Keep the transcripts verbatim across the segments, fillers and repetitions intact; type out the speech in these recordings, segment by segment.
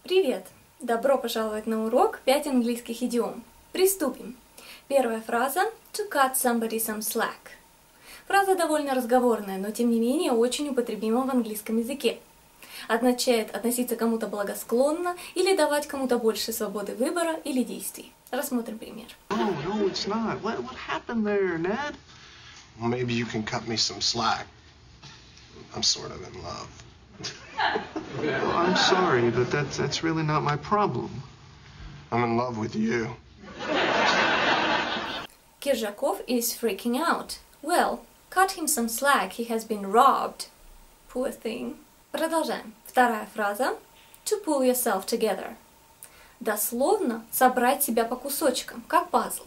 Привет! Добро пожаловать на урок пять английских идиом. Приступим. Первая фраза to cut somebody some slack. Фраза довольно разговорная, но тем не менее очень употребима в английском языке. Означает относиться к кому-то благосклонно или давать кому-то больше свободы выбора или действий. Рассмотрим пример. Oh, no, it's not. What, what happened there, Ned? Well, maybe you can cut me some slack. I'm sort of in love. Well, I'm sorry, but that's, that's really not my problem. I'm in love with you. Киржаков is freaking out. Well, cut him some slack, he has been robbed. Poor thing. Продолжаем. Вторая фраза to pull yourself together. Дословно собрать себя по кусочкам, как пазл.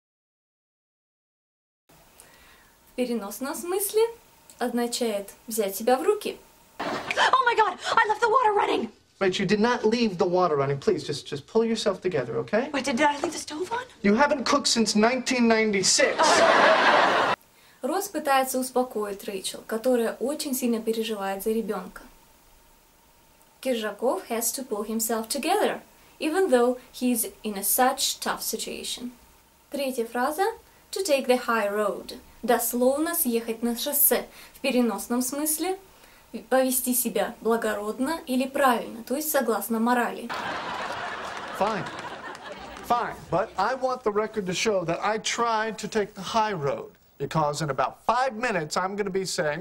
В переносном смысле означает взять себя в руки. Oh my God! I left the water running! Right, you did not leave the water running. Please, just, just pull yourself together, okay? Wait, did, did I leave the stove on? You haven't cooked since nineteen ninety-six. Росс пытается успокоить Рэйчел, которая очень сильно переживает за ребенка. Киржаков has to pull himself together, even though he's in a such tough situation. Третья фраза to take the high road. Дословно съехать на шоссе. В переносном смысле повести себя благородно или правильно, то есть согласно морали. Fine. Fine. But I want the record to show that I tried to take the high road. Because in about five minutes, I'm going to be saying...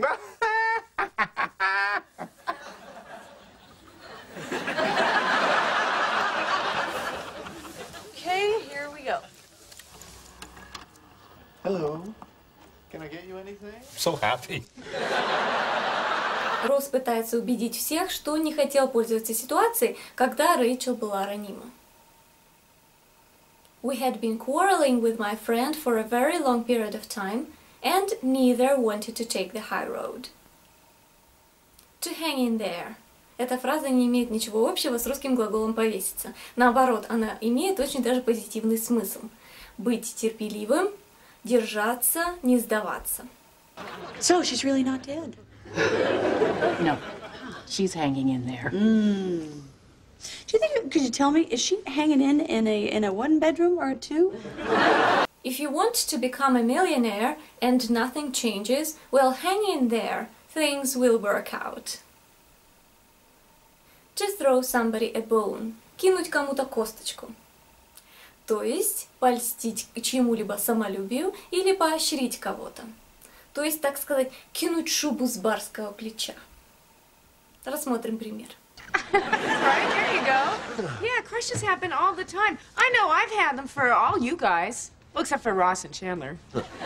Okay, here we go. Hello. Can I get you anything? So happy. Росс пытается убедить всех, что не хотел пользоваться ситуацией, когда Рэйчел была ранима. We had been quarreling with my friend for a very long period of time, and neither wanted to take the high road. To hang in there. Эта фраза не имеет ничего общего с русским глаголом повеситься. Наоборот, она имеет очень даже позитивный смысл. Быть терпеливым, держаться, не сдаваться. So, she's really not dead? No, she's hanging in there. Mm. Do you think, could you tell me, is she hanging in in a, in a one bedroom or a two? If you want to become a millionaire and nothing changes, well, hang in there. Things will work out. To throw somebody a bone. Кинуть кому-то косточку. То есть польстить чьему-либо самолюбию или поощрить кого-то. То есть, так сказать, кинуть шубу с барского плеча. Рассмотрим пример. Right, there you go. Yeah, crushes happen all the time. I know, I've had them for all you guys. Well, except for Ross and Chandler.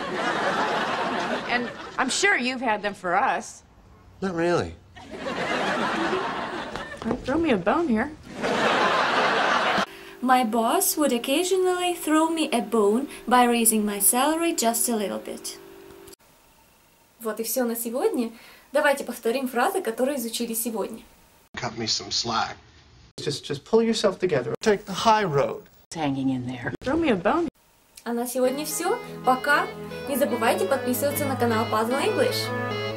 And I'm sure you've had them for us. Not really. Well, throw me a bone here. My boss would occasionally throw me a bone by raising my salary just a little bit. Вот и все на сегодня. Давайте повторим фразы, которые изучили сегодня. Cut me some slack. Just, just pull yourself together. Take the high road. It's hanging in there. Throw me a bone. А на сегодня все. Пока. Не забывайте подписываться на канал Puzzle English.